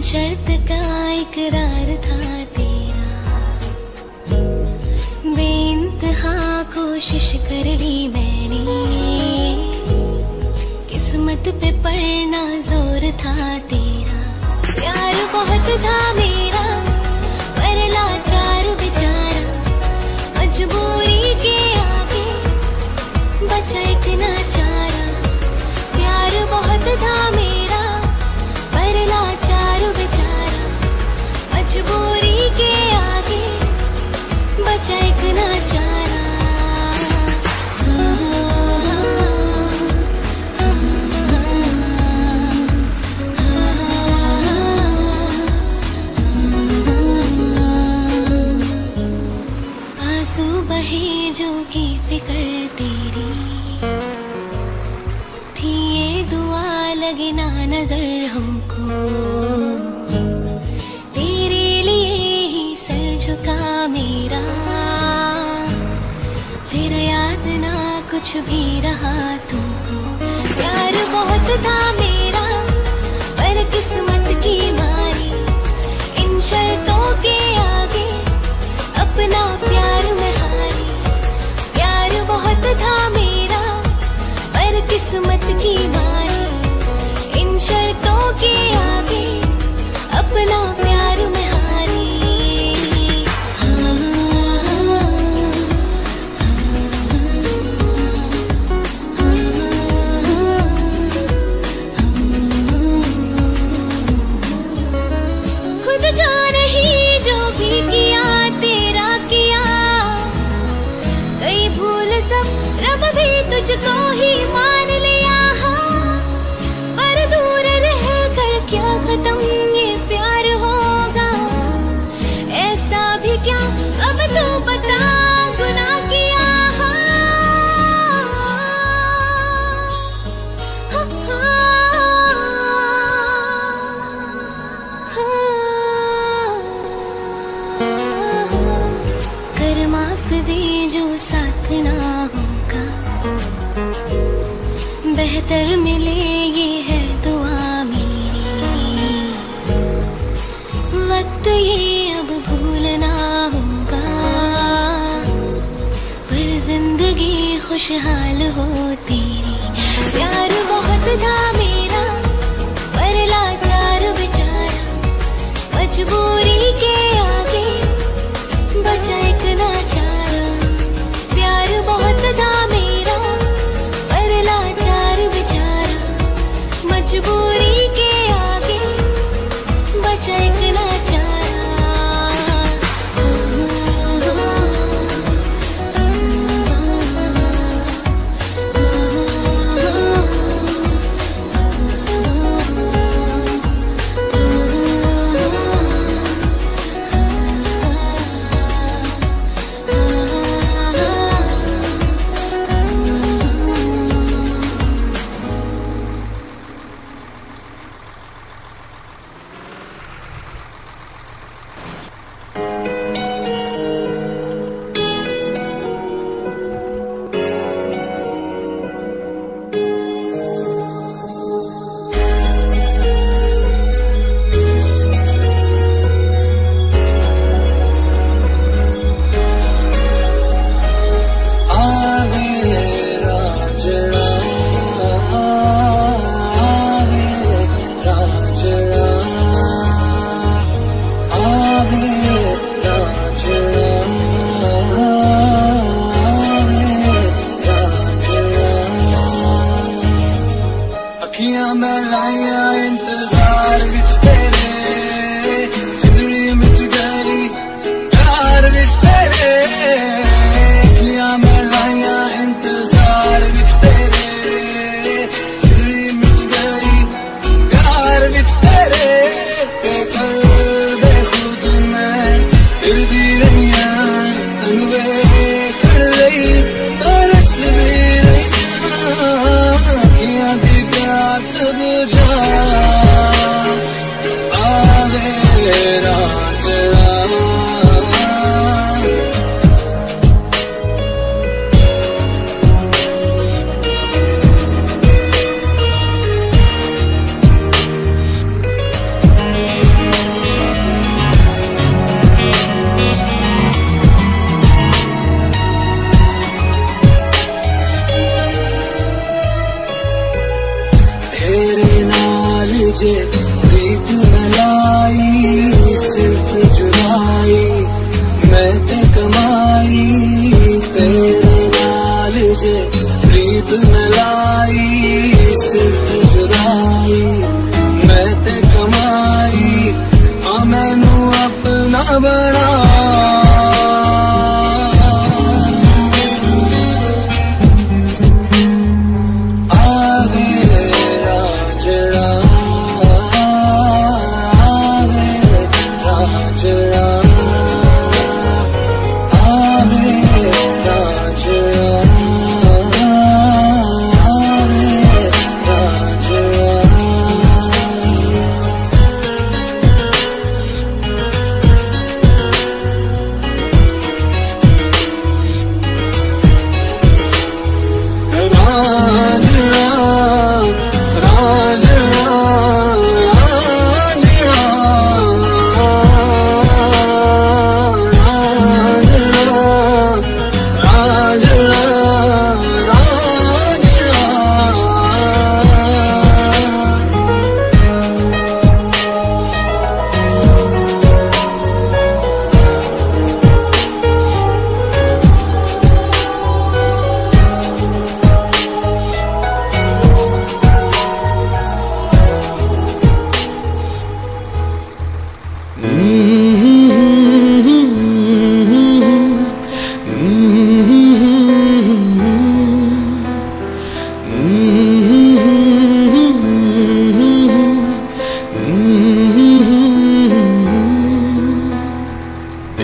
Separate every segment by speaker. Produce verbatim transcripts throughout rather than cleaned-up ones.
Speaker 1: शर्त का इकरार था तेरा, बेइंतहा कोशिश कर ली मैंने, किस्मत पे पड़ना जोर था तेरा। प्यार बहुत था मेरा पर लाचार बेचारा, मजबूरी के आगे बचा एक नाचारा। प्यार बहुत था मेरा पर लाचार बेचारा, मजबूरी के आगे बचा एक नाचारा। आंसू बहे जो की फिक्र तेरी थी, ये दुआ लगे ना नजर हमको, तेरे लिए ही सर झुका मेरा। फिर याद ना कुछ भी रहा तुमको। प्यार बहुत था मेरा पर किस्मत की मारी, इन शर्तों के आगे अपना प्यार में हारी। प्यार बहुत था मेरा पर किस्मत की मारी, इन शर्तों के आगे अपना प्यार में हारी। खुद का नहीं जो भी किया तेरा किया, कई भूल सब रब भी तुझको ही मान लिया। पर दूर रह कर क्या खत्म ये प्यार होगा, ऐसा भी क्या अब तो बता गुनाह किया। हाँ, कर माफ दे जो साथ ना होगा, बेहतर मिले ये है दुआ मेरी। वक्त ये अब भूलना होगा, पर जिंदगी खुशहाल हो तेरी। प्यार बहुत था मेरा पर लाचार बेचारा, मजबूरी के आगे बचा एक नाचारा। प्यार बहुत था मेरा पर लाचार बेचारा, मजबूरी के आगे बचा एक नाचारा।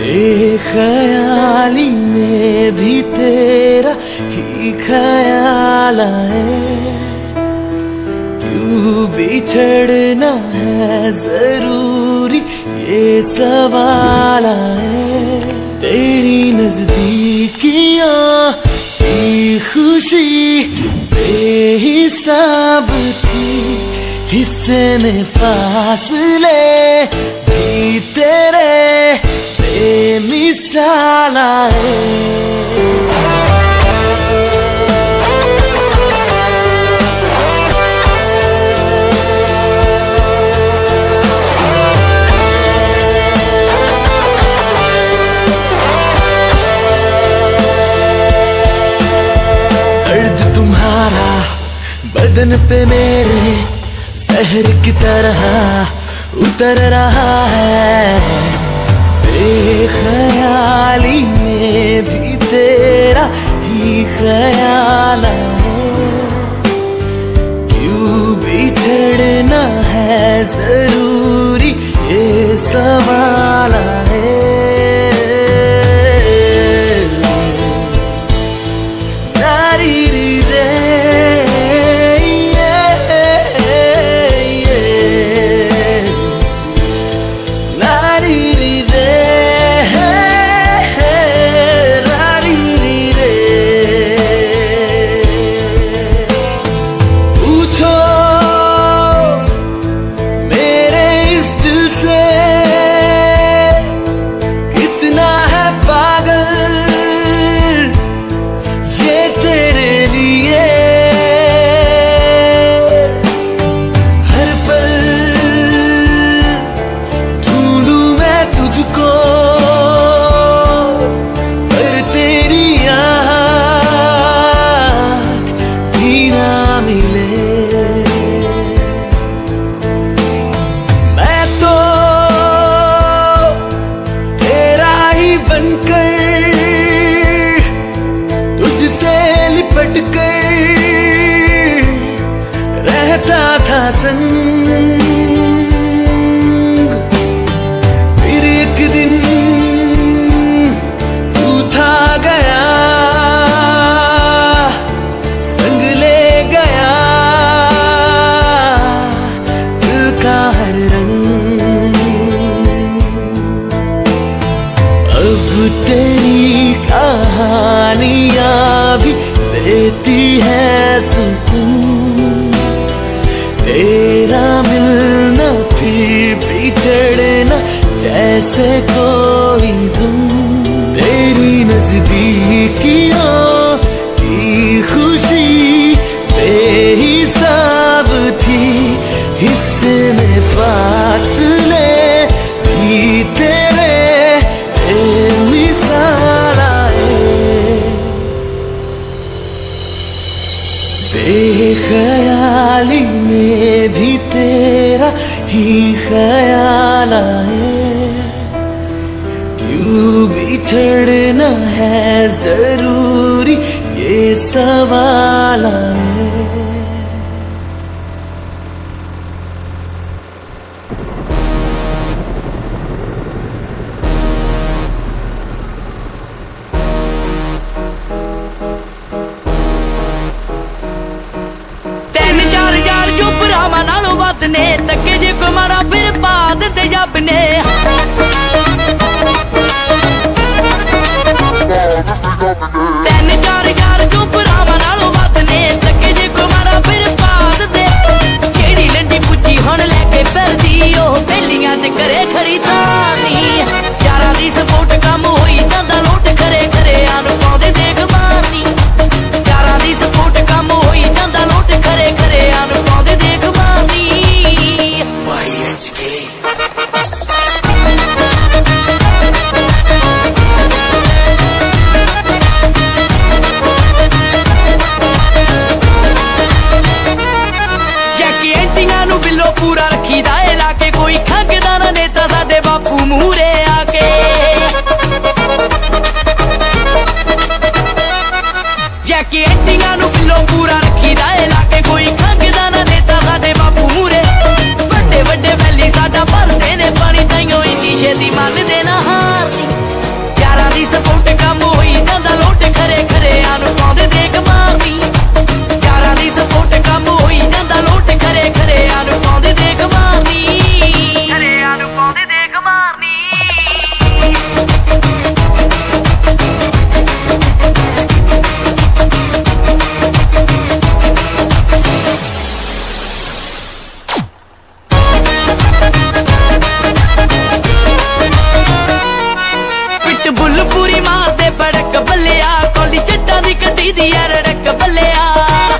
Speaker 2: बेख्याली में भी तेरा ही ख्याल आए, क्यों बिछड़ना है जरूरी ये सवाल आए। तेरी नजदीकियां की खुशी बेहिसाब थी, हिस्से में फासले भी तेरे बेमिसाल आए। दर्द तुम्हारा बदन पे मेरे जहर की तरह उतर रहा है। बेख्याली में भी तेरा ही ख्याल आए, क्यों बिछड़ना है जरूरी ये सवाल आए। नारी री रे रहता था संग। फिर एक दिन तू था गया, संग ले गया दिल का हर रंग। अब तेरी कहानियां भी देती है सुकून, तेरा मिलना फिर बिछड़ना जैसे कोई धुन। तेरी नजदीकियों की खुशी बेहिसाब थी, हिस्से में फासले भी तेरे बेमिसाल आए। बेख्याली में भी तेरा ही ख्याल आए, क्यों बिछड़ना है जरूरी ये सवाल आए।
Speaker 3: ने तके जे को मारा फिर पाद ते जब ने तेन चार यार चुप रामा नालों बात ने तके जे को मारा फुल पूरी मारते बड़क बल्लिया कोली जट्टां दी कड्डी दी रड़क बल्लिया